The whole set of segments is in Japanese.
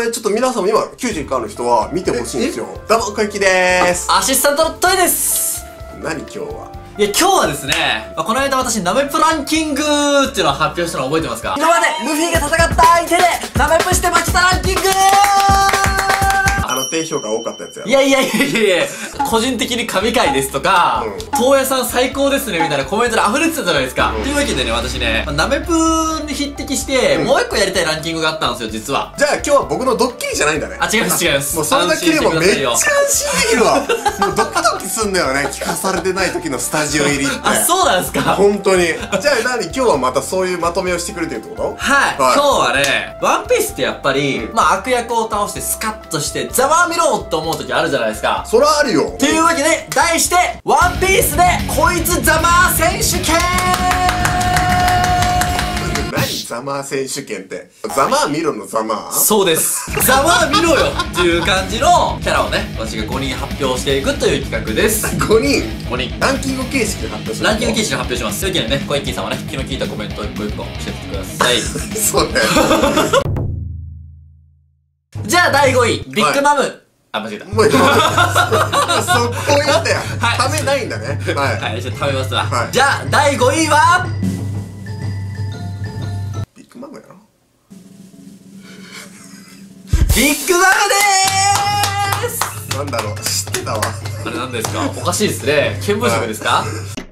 れちょっと皆さんも今91回の人は見てほしいんですよ。どうも小雪でーす。 アシスタントのトイです。 何今日は。 いや、今日はですね、この間私、ナメプランキングっていうのを発表したの覚えてますか？今までルフィが戦った相手でナメプして負けたランキング低評価多かったやつやろ。 いや、個人的に神回ですとか、東野さん最高ですねみたいなコメントで溢れてたじゃないですか。というわけでね、私ね、ナメプに匹敵して、もう一個やりたいランキングがあったんですよ、実は。 じゃあ今日は僕のドッキリじゃないんだね。 あ、違います。 もうそれだけでもめっちゃ安心できるわ。もうドキドキすんだよね、聞かされてない時のスタジオ入りって。 あ、そうなんですか。 本当に。じゃあ今日はまたそういうまとめをしてくれてるってこと？ はい。今日はね、ワンピースってやっぱり、悪役を倒してスカッとして、ざまあみろって思う時あるじゃないですか。 そらあるよ。 というわけで、題して、ワンピースで、こいつざまあ選手権何ざまあ選手権って。ざまあ見ろのざまあ？ そうです。ざまあ見ろよっていう感じのキャラをね、私が5人発表していくという企画です。 5人ランキング形式で発表する。 ランキング形式で発表します。というわけでね、小池さんはね、気の利いたコメントを一個一個してってください。 そうね。 じゃあ第5位、ビッグマム。あ、間違えた。 もう今、そこやったよ。ためないんだね。 はい、じゃあ食べますわ。 はい。 じゃあ、第5位はビッグマムやろ？ ビッグマムでーす。 なんだろう、知ってたわ。 あれなんですか？おかしいですね。見聞色ですか？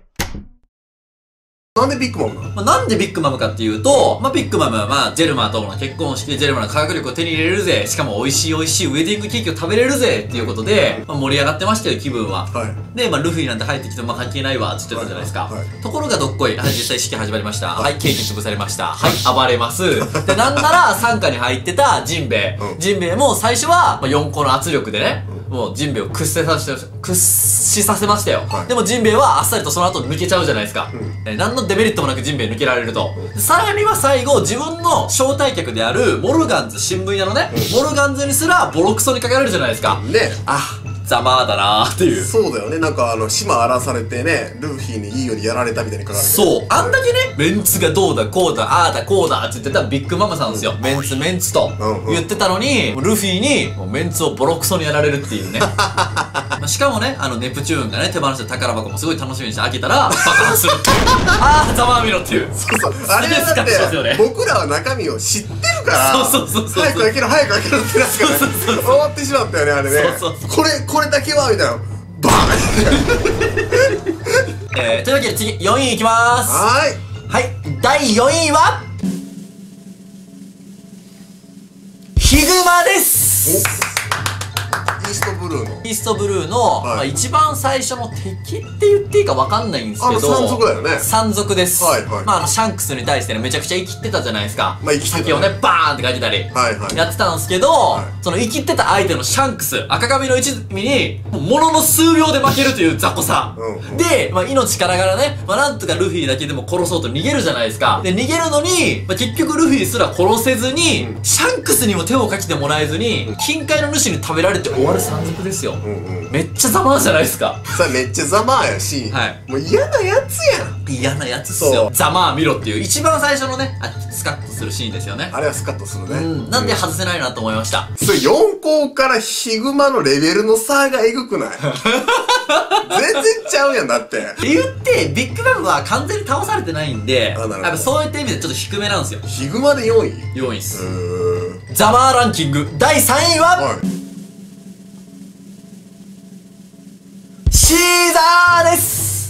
なんでビッグマムなの？ なんでビッグマムかっていうと、ビッグマムはジェルマとの結婚式でジェルマの科学力を手に入れれるぜ。しかも美味しいウェディングケーキを食べれるぜっていうことで、盛り上がってましたよ、気分は。で、ルフィなんて入ってきても関係ないわって言ってたじゃないですか。ところがどっこい。はい、実際式始まりました。はい、ケーキ潰されました。はい、暴れます。で、なんなら傘下に入ってたジンベエ。ジンベエも最初は4個の圧力でね、もうジンベエを屈死させましたよ。でもジンベエはあっさりとその後抜けちゃうじゃないですか。何のデメリットもなくジンベエ抜けられると。さらには最後、自分の招待客であるモルガンズ、新聞屋のね、モルガンズにすらボロクソにかけられるじゃないですか。 ね。 ざまーだなーっていう。 そうだよね。なんか島荒らされてね、ルフィにいいようにやられたみたいに書かれてる。 そう。あんだけね、メンツがどうだこうだ、ああだこうだって言ってたビッグマムさんですよ。メンツと言ってたのに、ルフィにメンツをボロクソにやられるっていうね。しかもね、ネプチューンがね、手放した宝箱もすごい楽しみにして開けたら、爆発する。ざまあみろっていう。 そう。あれはだって、僕らは中身を知ってるから、早く開けろってなんか終わってしまったよね、あれね。これだけはみたいな。バーンというわけで次、4位いきまーす。はい、第4位は、ヒグマです。 イーストブルーの、 一番最初の敵って言っていいか分かんないんですけど、 山賊だよね。 山賊です。シャンクスに対してね、めちゃくちゃ生きってたじゃないですか。先をね、バーンって書いてたり、やってたんですけど、その生きってた相手のシャンクス、赤髪の一味に、ものの数秒で負けるという雑魚さ。で、命からがらね、なんとかルフィだけでも殺そうと逃げるじゃないですか。で、逃げるのに、結局ルフィすら殺せずに、シャンクスにも手をかけてもらえずに、金塊の主に食べられて終わる山賊ですよ。めっちゃざまーじゃないですか。 さあめっちゃざまーやし、もう嫌なやつやん。 嫌なやつっすよ。ざまー見ろっていう一番最初のね、スカッとするシーンですよね。 あれはスカッとするね。 なんで外せないなと思いました。 それ4校からヒグマのレベルの差がエグくない？全然ちゃうやん、だって。 って言って、ビッグマムは完全に倒されてないんで、やっぱそういった意味でちょっと低めなんですよ。 ヒグマで4位 ?4 位っす。ざまーランキング第3位は、シーザーです。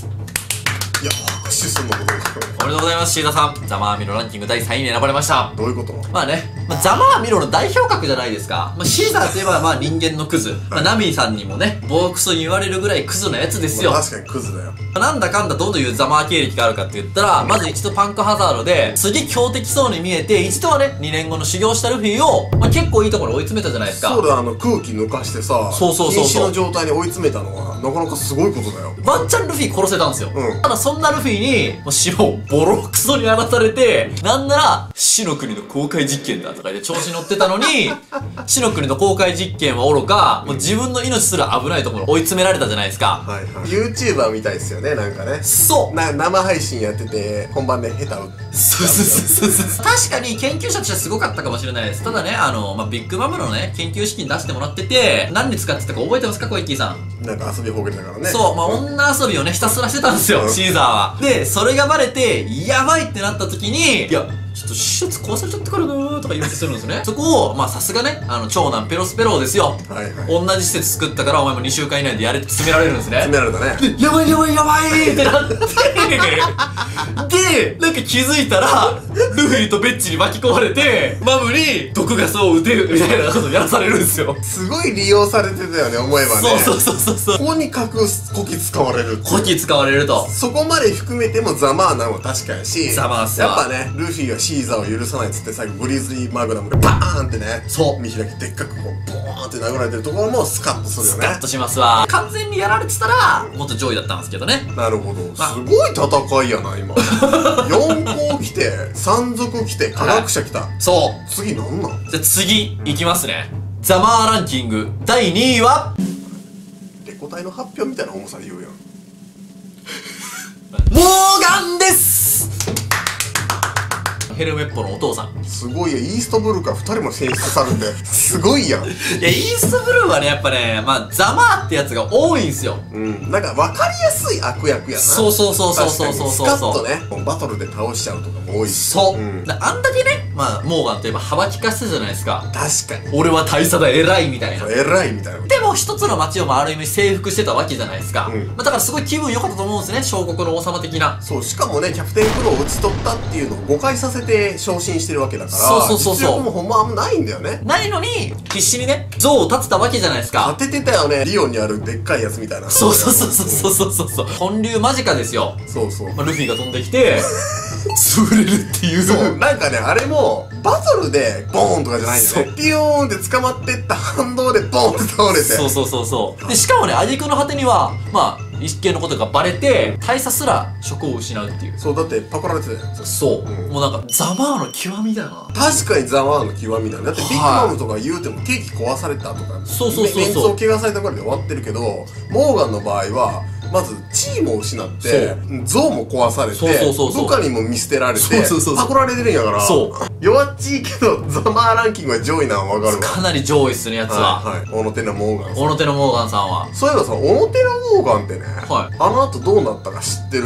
いや、拍手すんのことおめでとうございます、シーザさん。ざまあみろランキング第3位に選ばれました。 どういうこと？ ざまあみろの代表格じゃないですか。シーザーといえば人間のクズ。ナミさんにもね、ボロクソに言われるぐらいクズなやつですよ。 確かにクズだよ。 なんだかんだどういうざまあ経歴があるかって言ったら、まず一度パンクハザードで、すげえ強敵そうに見えて、一度はね、2年後の修行したルフィを、結構いいところ追い詰めたじゃないですか。 そうだ、空気抜かしてさ、瀕死の状態に追い詰めたのは、なかなかすごいことだよ。 ワンチャンルフィ殺せたんですよ。ただそんなルフィに、島をボロクソに荒らされて、なんなら、死の国の公開実験だとか言って調子に乗ってたのに、死の国の公開実験はおろか、もう自分の命すら危ないところ追い詰められたじゃないですか。 YouTuber みたいですよよね、なんかね。 そう生配信やってて、本番で下手打って。 そう確かに研究者としてはすごかったかもしれないです。ただね、ビッグマムのね、研究資金出してもらってて、何に使ってたか覚えてますか、小池さん。 なんか遊びほうけたからね。 そう、女遊びをね、ひたすらしてたんですよ、シーザーは。で、それがバレて、やばいってなった時に、いや、ちょっと施設壊されちゃったからなーとか言ってするんですね。そこを、さすがね、長男ペロスペローですよ。同じ施設作ったから、お前も2週間以内でやれって詰められるんですね。 詰められたね。 で、やばいってなって、で、なんか気づいたら、ルフィとベッチに巻き込まれて、マムに毒ガスを撃てるみたいなことをやらされるんですよ。 すごい利用されてたよね、思えばね。 そう。 とにかくこき使われる。 こき使われると。 そこまで含めてもザマーナも確かやし、 ザマースやっぱね、ルフィはシーザーを許さないっつって最後グリズリーマグナムでバーンってね、見開きでっかくこう、ボーンって殴られてるところもスカッとするよね。 スカッとしますわ。完全にやられてたら、もっと上位だったんですけどね。 なるほど。すごい戦いやな、今。4校来て、山賊来て、科学者来た。 そう。 次なんなん？ じゃあ次、いきますね。ザマーランキング、第2位はレコ大の発表みたいな重さで言うやん。 モーガンです。ヘルメッポのお父さん。 すごいよ、イーストブルーから2人も選出されて、すごいやん。いや、イーストブルーはね、やっぱね、ザマーってやつが多いんすよ。 なんか分かりやすい悪役やな。 そう。スカッとね、バトルで倒しちゃうとかも多いし。 そう。あんだけね、モーガンといえば幅利かせたじゃないですか。 確かに。 俺は大佐だ、偉いみたいな。 偉いみたいな。 でも一つの街をある意味征服してたわけじゃないですか。だからすごい気分良かったと思うんですね、小国の王様的な。 そう、しかもね、キャプテンクローを討ち取ったっていうのを誤解させて昇進してるわけだから、 そう実力もほんまあんまないんだよね。 ないのに、必死にね、像を立てたわけじゃないですか。 立ててたよね、リオンにあるでっかいやつみたいな。 そう。本流間近ですよ。 そう。 ルフィが飛んできて、潰れるっていう。 そう、なんかね、あれも、バトルでボーンとかじゃないんだよね。ピヨーンって捕まってった反動でボーンって倒れて。 そう。で、しかもね、挙句の果てには、一見のことがバレて、大佐すら職を失うっていう。 そう、だってパクられてたよ。 そう。もうなんか、ザマーの極みだよな。 確かにザマーの極みだね。だってビッグマムとか言うてもケーキ壊されたとか、メンツを怪我されたからで終わってるけど、モーガンの場合は、まず地位も失って像も壊されて部下にも見捨てられてパクられてるんやから、弱っちいけどザマーランキングが上位なの分かるわ。 かなり上位っすね、やつは。 小野寺モーガンさん。 小野寺モーガンさんは。 そういえばさ、小野寺モーガンってね、あの後どうなったか知ってる？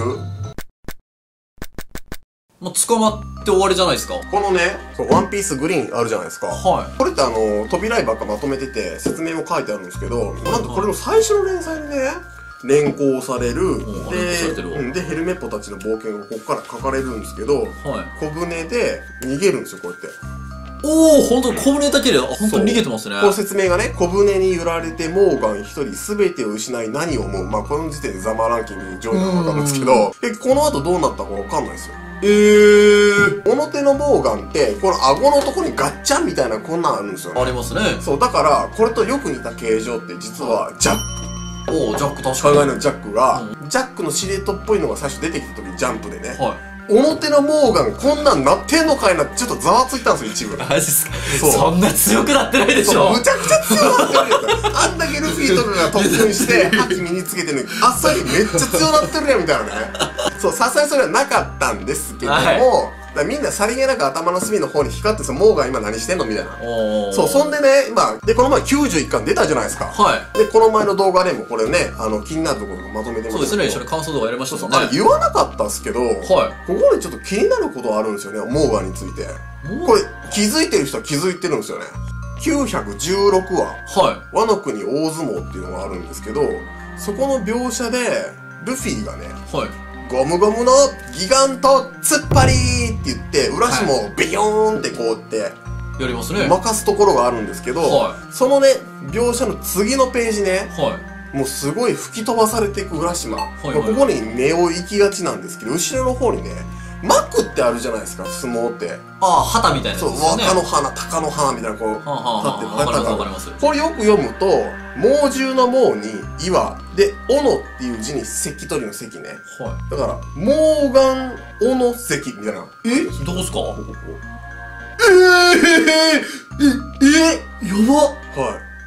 もう捕まって終わりじゃないですか。 このね、ワンピースグリーンあるじゃないですか。これって扉絵ばっかまとめてて説明も書いてあるんですけど、なんとこれの最初の連載でね、連行される。で、ヘルメッポたちの冒険がここから書かれるんですけど、小舟で逃げるんですよ、こうやって。 おお、ほんと小舟だけで、ほんと逃げてますね。 この説明がね、小舟に揺られてモーガン一人全てを失い何を思う。この時点でザマーランキング上位なの分かるんですけど、この後どうなったか分かんないですよ。表のモーガンって、この顎のとこにガッチャンみたいなこんなんあるんですよね。 ありますね。 そう、だから、これとよく似た形状って実はジャック。 おお、ジャック確かに。 海外のジャックが、ジャックの司令塔っぽいのが最初出てきた時ジャンプでね。表のモーガンこんなんなってんのかいなってちょっとざわついたんですよ、一部。 マジっすか。そんな強くなってないでしょ。 むちゃくちゃ強くなってるやん。あんだけルフィとかが特訓して覇気身につけてるのに、あっさりめっちゃ強なってるやんみたいなね。そう、さすがにそれはなかったんですけども、みんなさりげなく頭の隅の方に光ってさ、モーガン今何してんのみたいな。そう、そんでね、で、この前91巻出たじゃないですか。で、この前の動画でもこれね、気になるところがまとめてます。 そうですね、一緒に感想動画やりましたもんね。 言わなかったっすけど、ここでちょっと気になることあるんですよね、モーガンについて。これ、気づいてる人は気づいてるんですよね。916話、ワノ国大相撲っていうのがあるんですけど、そこの描写で、ルフィがね、ゴムゴムのギガント突っ張りって言って、浦島をビヨーンってこうやってやりますね。 任すところがあるんですけど、そのね、描写の次のページね、もうすごい吹き飛ばされていく浦島。ここに目を行きがちなんですけど、後ろの方にね、幕ってあるじゃないですか、相撲って。 旗みたいなやつですよね。 若の花、鷹の花みたいな、こう、立ってる。 これよく読むと、猛獣の猛に岩で、斧っていう字に石取りの石ね。だから、モーガン斧石みたいな。 どこっすか？ やば。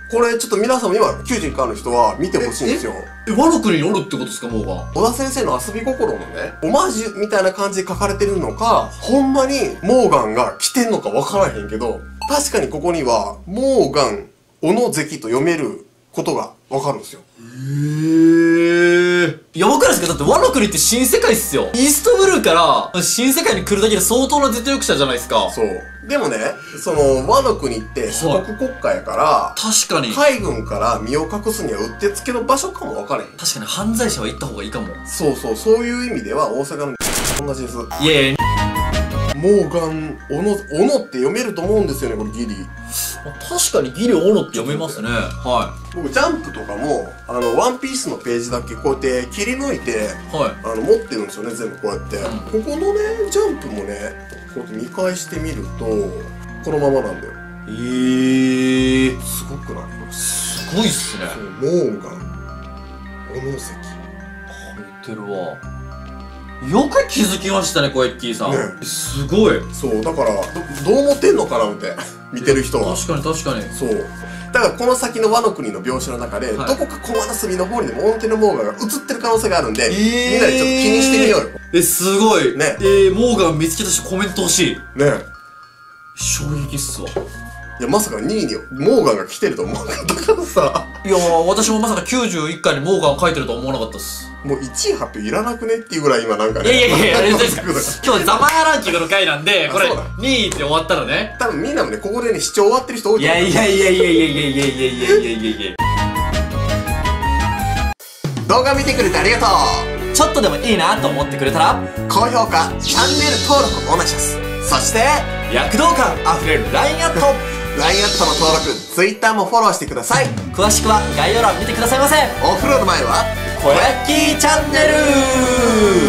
これちょっと皆さんも今91巻の人は見てほしいんですよ。 ワノ国におるってことですか、モーガン。 小田先生の遊び心のね、オマージュみたいな感じで書かれてるのか、ほんまにモーガンが来てんのかわからへんけど、確かにここには、モーガン、小野関と読めることがわかるんですよ。 やばくないですか？だってワノ国って新世界っすよ。イーストブルーから新世界に来るだけで相当な実力者じゃないですか。 そう。でもね、その、ワノ国って四国国家やから、 確かに。 海軍から身を隠すにはうってつけの場所かもわからへん。 確かに犯罪者は行った方がいいかも。 そうそう、そういう意味では大阪の同じです。 いやいや、 モーガン、小野って読めると思うんですよね、これギリ。 確かにギリオノって読めますね。はい。 僕、ジャンプとかも、ワンピースのページだけこうやって切り抜いて、 はい。 持ってるんですよね、全部こうやって。ここのね、ジャンプもね、こうやって見返してみると、このままなんだよ。すごくない？ すごいっすね。 モーガン、小野関。 書いてるわ。よく気づきましたね、コエッキーさん。ね、すごい。 そう、だから、どう思ってんのかなって、見てる人は。 確かに確かに。 そう。だからこの先のワノ国の描写の中で、どこか駒の隅の方にでも表のモーガンが映ってる可能性があるんで、みんなでちょっと気にしてみようよ。 すごい。 ね。 モーガン見つけたしコメント欲しい。 ね。 衝撃っすわ。 いや、まさか2位にモーガンが来てると思わなかったからさ。 いや私もまさか91回にモーガン書いてるとは思わなかったっす。 もう1位発表いらなくねっていうぐらい今なんかね。 いや、あれですか。今日ザマーランキングの回なんで、これ、2位って終わったらね。 多分みんなもね、ここでね、視聴終わってる人多いと思う。 いや。 動画見てくれてありがとう。 ちょっとでもいいなと思ってくれたら、 高評価、チャンネル登録お願いします。そして、 躍動感あふれる LINE アット。 LINE アットの登録、Twitter もフォローしてください。 詳しくは概要欄見てくださいませ。 お風呂の前は、 コヤッキーチャンネル。